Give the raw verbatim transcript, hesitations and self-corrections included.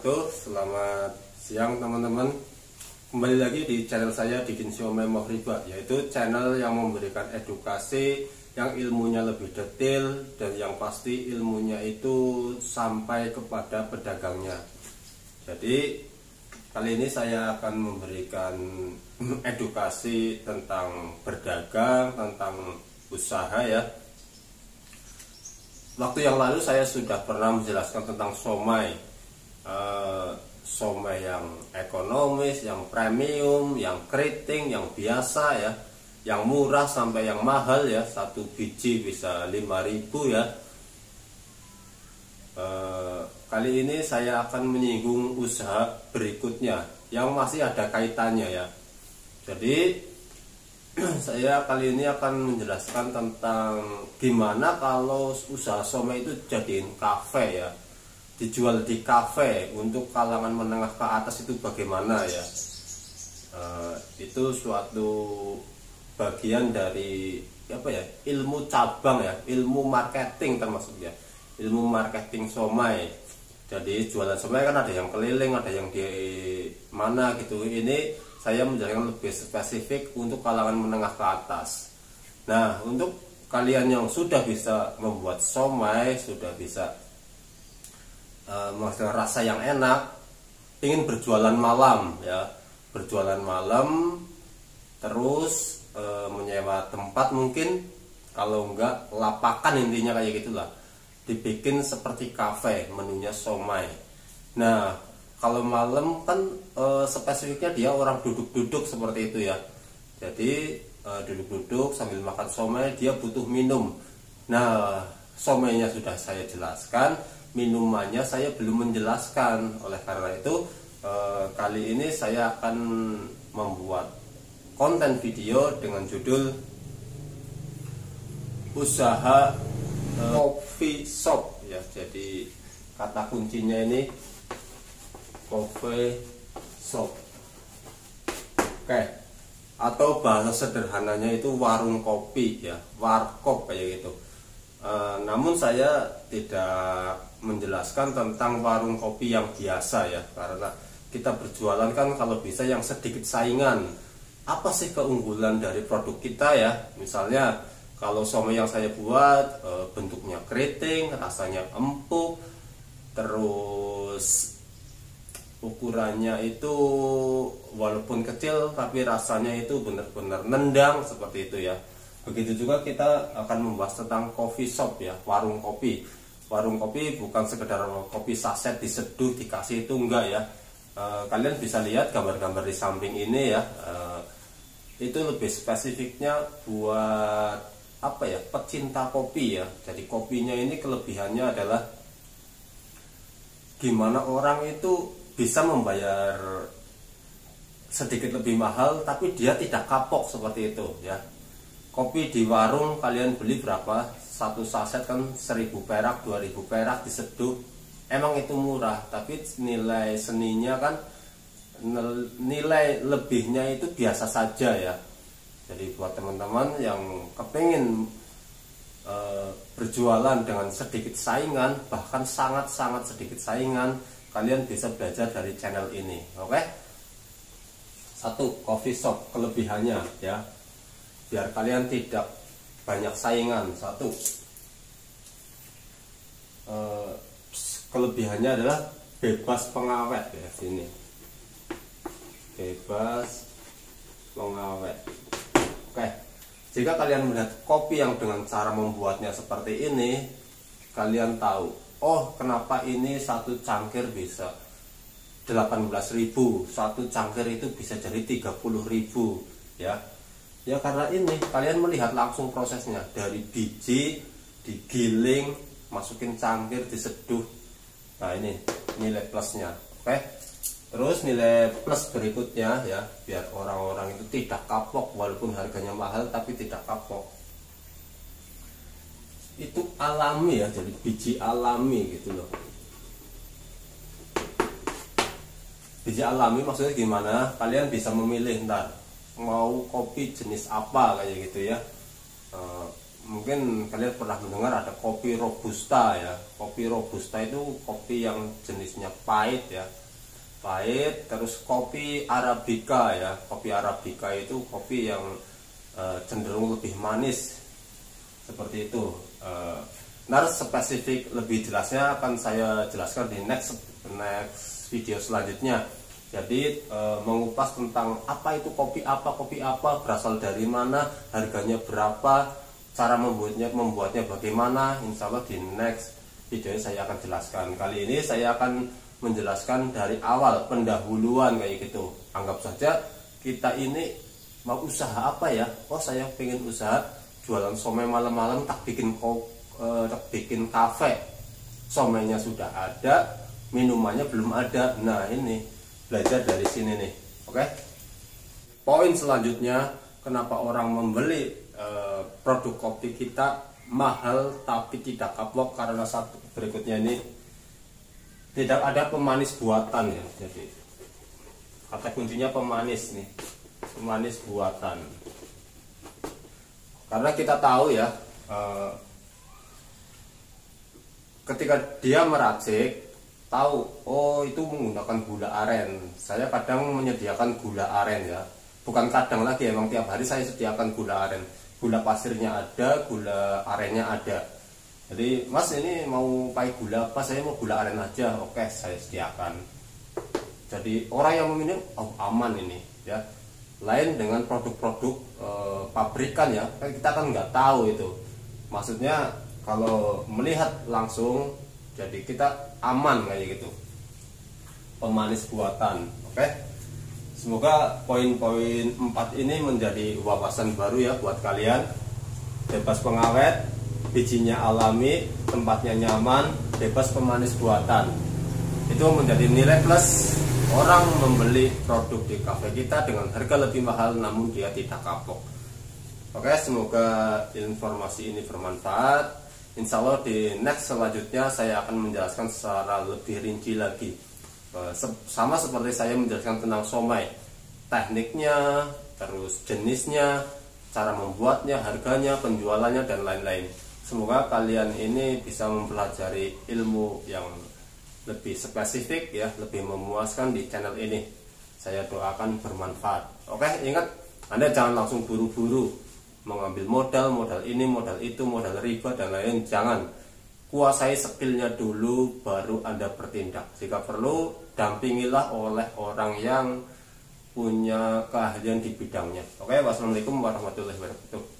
wabarakatuh. Selamat siang teman-teman. Kembali lagi di channel saya Didin Syome Mohriba, yaitu channel yang memberikan edukasi yang ilmunya lebih detail dan yang pasti ilmunya itu sampai kepada pedagangnya. Jadi kali ini saya akan memberikan edukasi tentang berdagang, tentang usaha ya. Waktu yang lalu saya sudah pernah menjelaskan tentang somai, uh, somai yang ekonomis, yang premium, yang keriting, yang biasa ya, yang murah sampai yang mahal ya. Satu biji bisa lima ribu ya. Uh, kali ini saya akan menyinggung usaha berikutnya yang masih ada kaitannya ya. Jadi saya kali ini akan menjelaskan tentang gimana kalau usaha somai itu jadiin kafe ya, dijual di kafe untuk kalangan menengah ke atas itu bagaimana ya. E, itu suatu bagian dari apa ya, ilmu cabang ya, ilmu marketing termasuk ya, ilmu marketing somai. Jadi jualan somai kan ada yang keliling, ada yang di mana gitu. Ini saya menjelaskan lebih spesifik untuk kalangan menengah ke atas. Nah, untuk kalian yang sudah bisa membuat somai, sudah bisa uh, menghasilkan rasa yang enak, ingin berjualan malam ya, berjualan malam, terus uh, menyewa tempat mungkin, kalau enggak lapakan intinya kayak gitulah, dibikin seperti kafe, menunya somai. Nah, kalau malam kan e, spesifiknya dia orang duduk-duduk seperti itu ya. Jadi duduk-duduk sambil makan somai, dia butuh minum. Nah, somainya sudah saya jelaskan, minumannya saya belum menjelaskan. Oleh karena itu e, kali ini saya akan membuat konten video dengan judul usaha e, coffee shop ya. Jadi kata kuncinya ini coffee shop, oke, atau bahasa sederhananya itu warung kopi ya, warkop kayak gitu. E, namun saya tidak menjelaskan tentang warung kopi yang biasa ya, karena kita berjualan kan kalau bisa yang sedikit saingan. Apa sih keunggulan dari produk kita ya? Misalnya kalau somai yang saya buat e, bentuknya keriting, rasanya empuk, terus ukurannya itu walaupun kecil tapi rasanya itu benar-benar nendang seperti itu ya. Begitu juga kita akan membahas tentang coffee shop ya, warung kopi. Warung kopi bukan sekedar kopi saset diseduh dikasih, itu enggak ya. E, kalian bisa lihat gambar-gambar di samping ini ya. E, itu lebih spesifiknya buat apa ya, pecinta kopi ya. Jadi kopinya ini kelebihannya adalah gimana orang itu bisa membayar sedikit lebih mahal tapi dia tidak kapok seperti itu ya. Kopi di warung kalian beli berapa? Satu saset kan seribu perak, dua ribu perak diseduh. Emang itu murah, tapi nilai seninya kan, nilai lebihnya itu biasa saja ya. Jadi buat teman-teman yang kepingin e, berjualan dengan sedikit saingan, bahkan sangat-sangat sedikit saingan, kalian bisa belajar dari channel ini, oke? Satu, coffee shop kelebihannya ya, biar kalian tidak banyak saingan. Satu, e, kelebihannya adalah bebas pengawet ya, sini bebas pengawet. Oke, jika kalian melihat kopi yang dengan cara membuatnya seperti ini, kalian tahu, oh kenapa ini satu cangkir bisa delapan belas ribu, satu cangkir itu bisa jadi tiga puluh ribu ya. Ya karena ini kalian melihat langsung prosesnya, dari biji digiling, masukin cangkir, diseduh. Nah ini nilai plusnya, oke. Terus nilai plus berikutnya ya, biar orang-orang itu tidak kapok walaupun harganya mahal tapi tidak kapok. Itu alami ya, jadi biji alami gitu loh. Biji alami maksudnya gimana? Kalian bisa memilih ntar mau kopi jenis apa kayak gitu ya. E, mungkin kalian pernah mendengar ada kopi robusta ya. Kopi robusta itu kopi yang jenisnya pahit ya, pahit. Terus kopi arabica ya, kopi arabica itu kopi yang uh, cenderung lebih manis seperti itu. uh, Nah, spesifik lebih jelasnya akan saya jelaskan di next next video selanjutnya. Jadi e, mengupas tentang apa itu kopi apa, kopi apa, berasal dari mana, harganya berapa, cara membuatnya membuatnya bagaimana. Insya Allah di next video saya akan jelaskan. Kali ini saya akan menjelaskan dari awal, pendahuluan kayak gitu. Anggap saja kita ini mau usaha apa ya? Oh, saya pengen usaha jualan somai malam-malam, tak bikin kopi, eh, tak bikin kafe. Somainya sudah ada, minumannya belum ada. Nah, ini belajar dari sini nih. Oke. Poin selanjutnya, kenapa orang membeli eh, produk kopi kita mahal tapi tidak kapok, karena satu berikutnya ini tidak ada pemanis buatan ya. Jadi kata kuncinya pemanis nih, pemanis buatan. Karena kita tahu ya, eh, ketika dia meracik, tahu oh itu menggunakan gula aren. Saya kadang menyediakan gula aren ya, bukan kadang lagi, emang tiap hari saya sediakan gula aren. Gula pasirnya ada, gula arennya ada. Jadi mas ini mau pakai gula apa, saya mau gula aren aja, oke saya sediakan. Jadi orang yang meminum oh aman ini ya. Lain dengan produk-produk e, pabrikan ya, kan kita kan nggak tahu itu. Maksudnya kalau melihat langsung, jadi kita aman kayak gitu. Pemanis buatan. Oke. Semoga poin-poin empat ini menjadi wawasan baru ya buat kalian. Bebas pengawet, bijinya alami, tempatnya nyaman, bebas pemanis buatan. Itu menjadi nilai plus orang membeli produk di kafe kita dengan harga lebih mahal namun dia tidak kapok. Oke, semoga informasi ini bermanfaat. Insya Allah di next selanjutnya saya akan menjelaskan secara lebih rinci lagi, sama seperti saya menjelaskan tentang somai, tekniknya, terus jenisnya, cara membuatnya, harganya, penjualannya, dan lain-lain. Semoga kalian ini bisa mempelajari ilmu yang lebih spesifik ya, lebih memuaskan di channel ini. Saya doakan bermanfaat. Oke, ingat, Anda jangan langsung buru-buru mengambil modal, modal ini, modal itu, modal riba dan lain-lain. Jangan. Kuasai skillnya dulu baru Anda bertindak. Jika perlu, dampingilah oleh orang yang punya keahlian di bidangnya. Oke, wassalamualaikum warahmatullahi wabarakatuh.